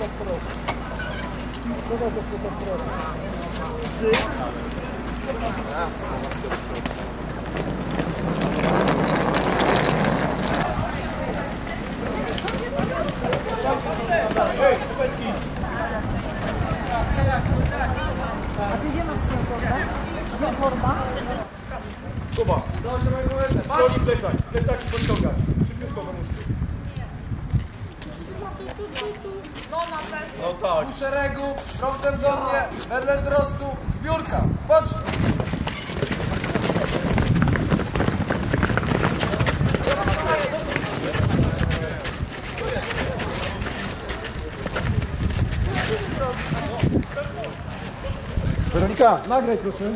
A ty gdzie masz swoją torbę? Gdzie torba? Kuba, chodź plecak, plecaki podciągać. Szybko pomóżcie. No tak. U szeregu, frontem do mnie, wedle wzrostu, biurka. Patrz! Weronika, nagraj proszę.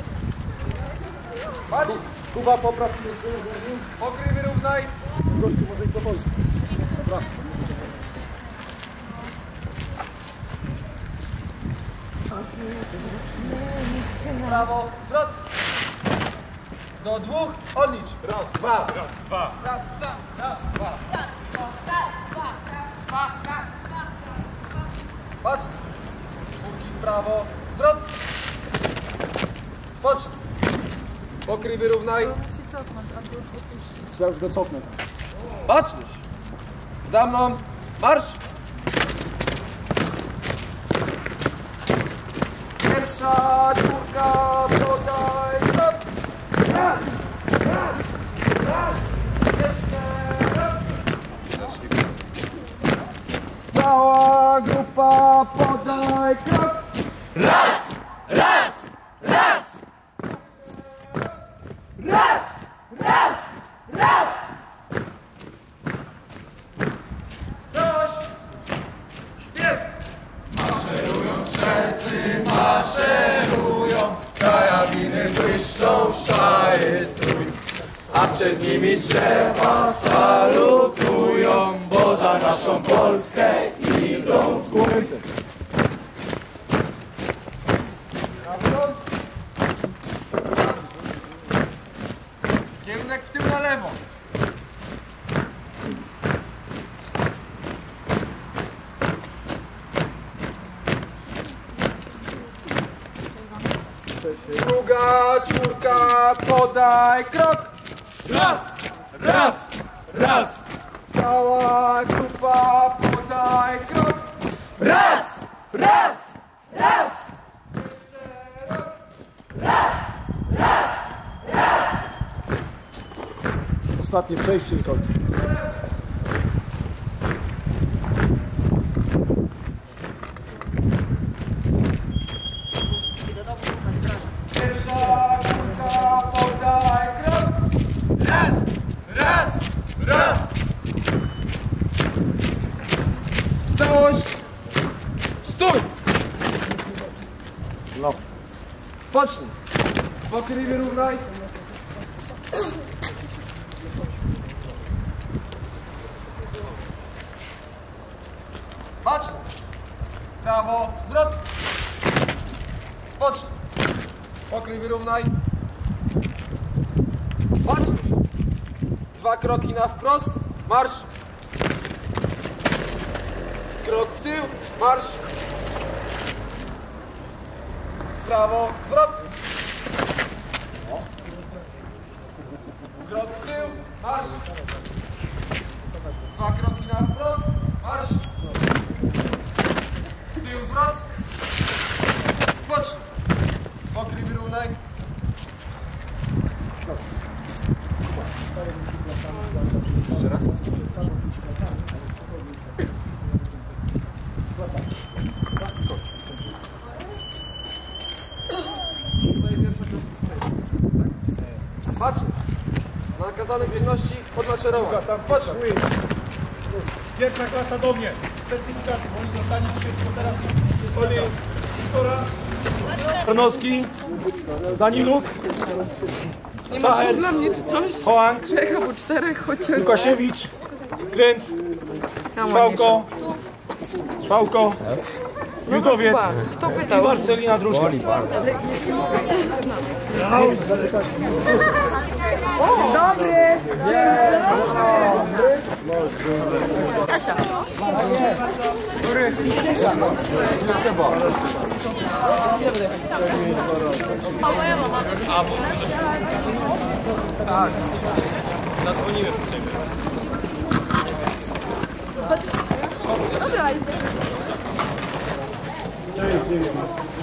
Patrz! Kuba, popraw już. Pokryj, wyrównaj. Gościu, może iść do wojska. Dobra. Prawo, zwrot. Do dwóch, odlicz. Raz, dwa. Raz, dwa. Raz, dwa, raz, dwa. Raz, dwa, raz, dwa. Patrz. Czwórki w prawo, zwrot. Pocznij. Pokryj, wyrównaj. Musi cofnąć, albo już go puścić. Ja już go cofnę. Patrz. Za mną. Marsz. Pierwsza, czwórka, podaj, zwrot. Raz, raz, raz. Jeszcze raz. Cała grupa, podaj krok. Raz! Raz! Raz! Raz! Raz! Raz! Dość. Śpiew. Maszerują strzelcy, maszerują, karabiny błyszczą, szaje strój, a przed nimi drzewa salutują, bo za naszą Polskę idą w górę. Kierunek w tył na lewo. Druga, czwórka, podaj krok. Raz! Raz! Raz! Cała grupa, podaj krok. Raz! Raz! Raz! Ostatnie przejście i kończy. Pierwsza, czwórka, podaj krok. Raz! Raz! Raz! Całość. Stój. No. Pocznij. Pokryj, wyrównaj. Patrz. Prawo, zwrot. Pocznij. Pokryj, wyrównaj. Patrz. Dwa kroki na wprost. Marsz. Krok w tył. Marsz. Prawo, zwrot. Krok w tył. Marsz. Dwa kroki na wprost. Marsz. Tył, zwrot. Spocznij. Pokryj, wyrównaj. Jeszcze raz. Patrz. Na nakazanej czynności podmaszerować. Patrz. Pierwsza klasa do mnie. Certyfikat, oni dostali dzisiaj teraz. Oli, Wiktora, Tarnowski, Daniluk, Sacher, Dla mnie czy coś? Hoang, 3 albo 4 chociaż. Łukasiewicz, Kręc, Szwałko, Judowiec Kto i pytał? Marcelina Drużka. Dobry! Kasia. Zadzwoniłem do ciebie. Dobra.